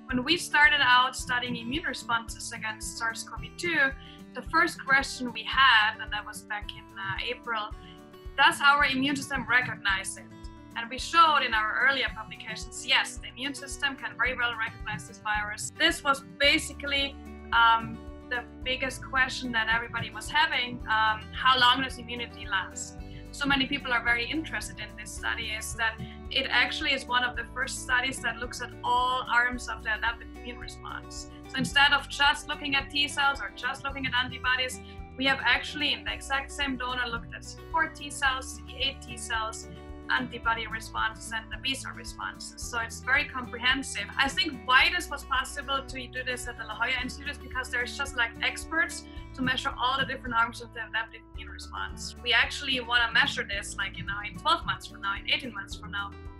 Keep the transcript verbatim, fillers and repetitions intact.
When we started out studying immune responses against SARS CoV two, the first question we had, and that was back in uh, April, does our immune system recognize it? And we showed in our earlier publications, yes, the immune system can very well recognize this virus. This was basically um, the biggest question that everybody was having. Um, how long does immunity last? So many people are very interested in this study is that it actually is one of the first studies that looks at all arms of the adaptive immune response. So instead of just looking at T cells or just looking at antibodies, we have actually in the exact same donor looked at C D four T cells, C D eight T cells, antibody responses and the B cell responses. So it's very comprehensive. I think why this was possible to do this at the La Jolla Institute is because there's just like experts to measure all the different arms of the adaptive immune response. We actually want to measure this like, you know, in twelve months from now, in eighteen months from now.